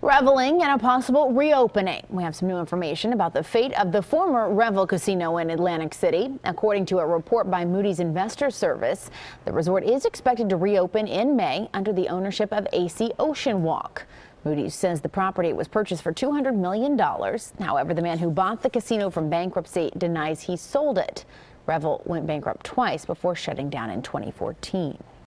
Reveling in a possible reopening. We have some new information about the fate of the former Revel casino in Atlantic City. According to a report by Moody's Investor Service, the resort is expected to reopen in May under the ownership of AC Ocean Walk. Moody's says the property was purchased for $200 million. However, the man who bought the casino from bankruptcy denies he sold it. Revel went bankrupt twice before shutting down in 2014.